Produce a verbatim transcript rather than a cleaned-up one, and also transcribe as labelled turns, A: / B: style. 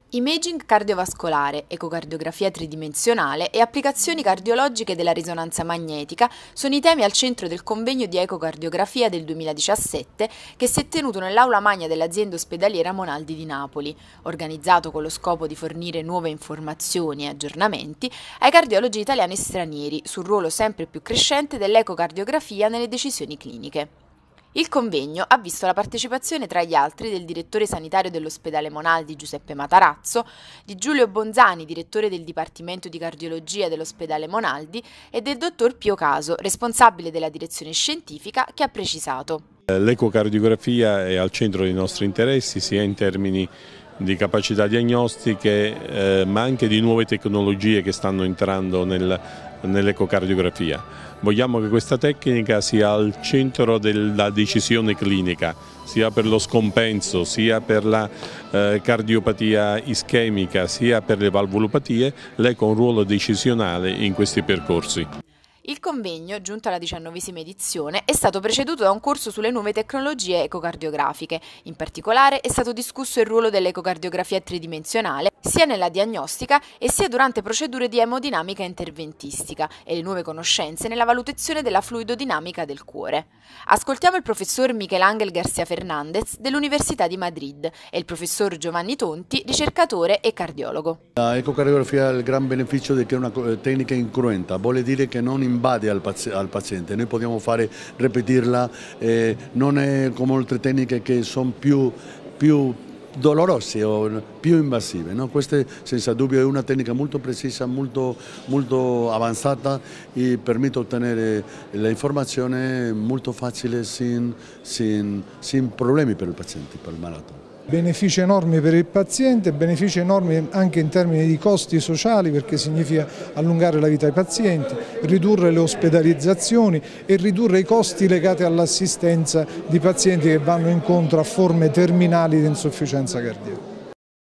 A: Imaging cardiovascolare, ecocardiografia tridimensionale e applicazioni cardiologiche della risonanza magnetica sono i temi al centro del convegno di ecocardiografia del duemiladiciassette che si è tenuto nell'aula magna dell'azienda ospedaliera Monaldi di Napoli, organizzato con lo scopo di fornire nuove informazioni e aggiornamenti ai cardiologi italiani e stranieri sul ruolo sempre più crescente dell'ecocardiografia nelle decisioni cliniche. Il convegno ha visto la partecipazione tra gli altri del direttore sanitario dell'ospedale Monaldi Giuseppe Matarazzo, di Giulio Bonzani, direttore del Dipartimento di Cardiologia dell'ospedale Monaldi, e del dottor Pio Caso, responsabile della direzione scientifica, che ha precisato:
B: l'ecocardiografia è al centro dei nostri interessi, sia in termini di capacità diagnostiche, eh, ma anche di nuove tecnologie che stanno entrando nel, nell'ecocardiografia. Vogliamo che questa tecnica sia al centro della decisione clinica, sia per lo scompenso, sia per la eh, cardiopatia ischemica, sia per le valvulopatie. L'eco ha un ruolo decisionale in questi percorsi.
A: Il convegno, giunto alla diciannovesima edizione, è stato preceduto da un corso sulle nuove tecnologie ecocardiografiche. In particolare è stato discusso il ruolo dell'ecocardiografia tridimensionale sia nella diagnostica e sia durante procedure di emodinamica interventistica e le nuove conoscenze nella valutazione della fluidodinamica del cuore. Ascoltiamo il professor Miguel García Fernández dell'Università di Madrid e il professor Giovanni Tonti, ricercatore e cardiologo.
C: La ecocardiografia ha il gran beneficio di che è una tecnica incruenta, vuol dire che non invade al paziente, noi possiamo fare ripetirla, eh, non è come altre tecniche che sono più, più dolorose o più invasive, no? Questa senza dubbio è una tecnica molto precisa, molto, molto avanzata e permette di ottenere l'informazione molto facile sin, sin, sin problemi per il paziente, per il malato.
D: Benefici enormi per il paziente, benefici enormi anche in termini di costi sociali, perché significa allungare la vita ai pazienti, ridurre le ospedalizzazioni e ridurre i costi legati all'assistenza di pazienti che vanno incontro a forme terminali di insufficienza cardiaca.